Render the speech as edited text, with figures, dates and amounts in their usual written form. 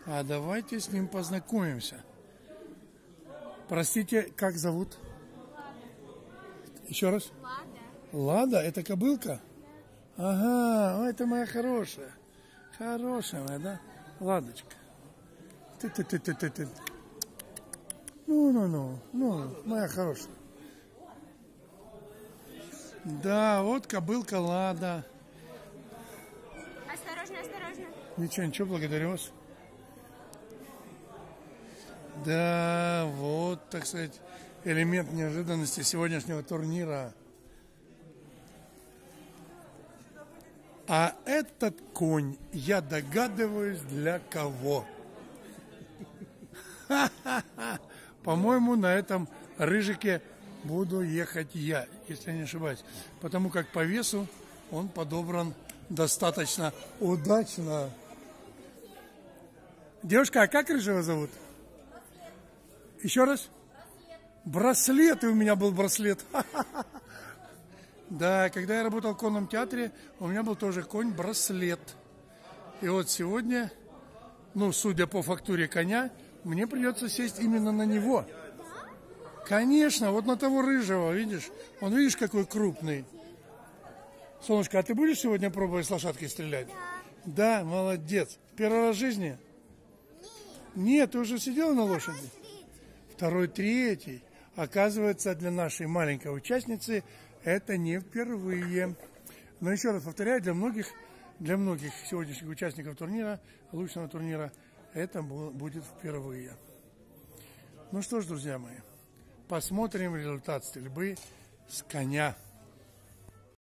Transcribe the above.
А давайте с ним познакомимся. Простите, как зовут? Еще раз? Лада. Лада? Это кобылка? Ага, это моя хорошая. Хорошая моя, да? Ладочка. Ты. Ну, моя хорошая. Да, вот кобылка Лада. Осторожно. Ничего, благодарю вас. Да, вот, так сказать, элемент неожиданности сегодняшнего турнира. А этот конь, я догадываюсь, для кого? По-моему, на этом рыжике буду ехать я, если не ошибаюсь. Потому как по весу он подобран достаточно удачно. Девушка, а как рыжего зовут? Еще раз? Браслет, и у меня был браслет. Да, когда я работал в конном театре, у меня был тоже конь-браслет. И вот сегодня, судя по фактуре коня, мне придется сесть именно на него. Конечно, вот на того рыжего, видишь? Он, видишь, какой крупный. Солнышко, а ты будешь сегодня пробовать с лошадкой стрелять? Да. Да, молодец. Первый раз в жизни? Нет, ты уже сидела на лошади? Второй, третий. Оказывается, для нашей маленькой участницы это не впервые. Но еще раз повторяю, для многих сегодняшних участников турнира, лучшего турнира, это будет впервые. Ну что ж, друзья мои, посмотрим результат стрельбы с коня.